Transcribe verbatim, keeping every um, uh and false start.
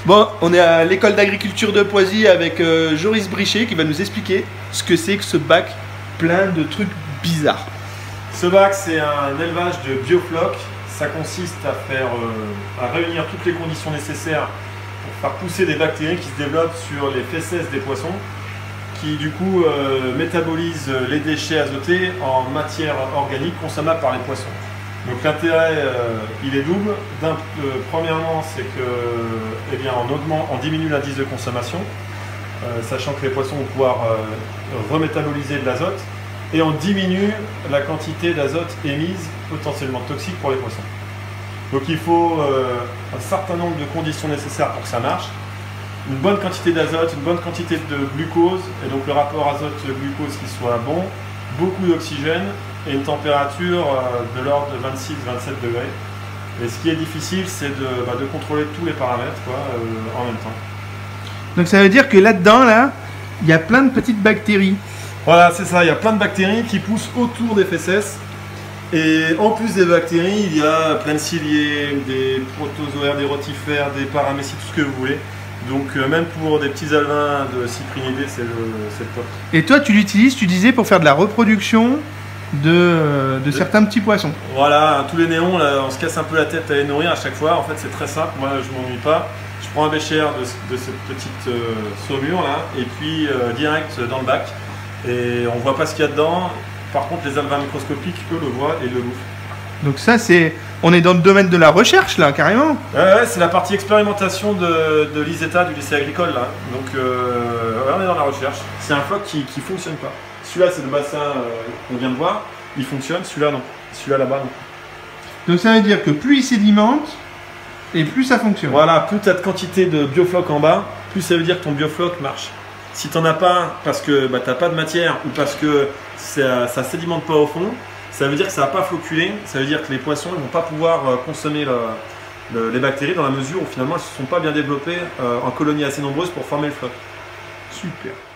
Bon, on est à l'école d'agriculture de Poisy avec euh, Joris Brichet qui va nous expliquer ce que c'est que ce bac plein de trucs bizarres. Ce bac, c'est un élevage de biofloc. Ça consiste à, faire, euh, à réunir toutes les conditions nécessaires pour faire pousser des bactéries qui se développent sur les fesses des poissons, qui du coup euh, métabolisent les déchets azotés en matière organique consommable par les poissons. Donc l'intérêt, euh, il est double. Euh, premièrement, c'est que, eh bien, on, augmente, on diminue l'indice de consommation, euh, sachant que les poissons vont pouvoir euh, remétaboliser de l'azote, et on diminue la quantité d'azote émise, potentiellement toxique pour les poissons. Donc il faut euh, un certain nombre de conditions nécessaires pour que ça marche. Une bonne quantité d'azote, une bonne quantité de glucose, et donc le rapport azote-glucose qui soit bon, beaucoup d'oxygène, et une température de l'ordre de vingt-six à vingt-sept degrés. Et ce qui est difficile, c'est de, bah, de contrôler tous les paramètres quoi, euh, en même temps. Donc ça veut dire que là-dedans, là, il y a plein de petites bactéries. Voilà, c'est ça, il y a plein de bactéries qui poussent autour des fesses. Et en plus des bactéries, il y a plein de ciliés, des protozoaires, des rotifères, des paramécies, tout ce que vous voulez. Donc euh, même pour des petits alevins de cyprinidés, c'est le, le top. Et toi, tu l'utilises, tu disais, pour faire de la reproduction de, de certains petits poissons. Voilà, tous les néons, là, on se casse un peu la tête à les nourrir à chaque fois. En fait, c'est très simple, moi je m'ennuie pas. Je prends un bécher de, de cette petite euh, saumure là, et puis euh, direct dans le bac. Et on voit pas ce qu'il y a dedans. Par contre, les alevins microscopiques, eux, le voient et le bouffent. Donc ça, c'est... On est dans le domaine de la recherche, là, carrément. Ouais, ouais, c'est la partie expérimentation de, de l'I S E T A, du lycée agricole, là. Donc, euh, ouais, on est dans la recherche. C'est un floc qui ne fonctionne pas. Celui-là, c'est le bassin euh, qu'on vient de voir. Il fonctionne, celui-là, non. Celui-là, là-bas, non. Donc ça veut dire que plus il sédimente, et plus ça fonctionne. Voilà, plus tu as de quantité de biofloc en bas, plus ça veut dire que ton biofloc marche. Si tu n'en as pas parce que bah, tu n'as pas de matière ou parce que ça ne sédimente pas au fond, ça veut dire que ça va pas floculer, ça veut dire que les poissons ne vont pas pouvoir euh, consommer le, le, les bactéries dans la mesure où finalement elles ne se sont pas bien développées euh, en colonies assez nombreuses pour former le floc. Super.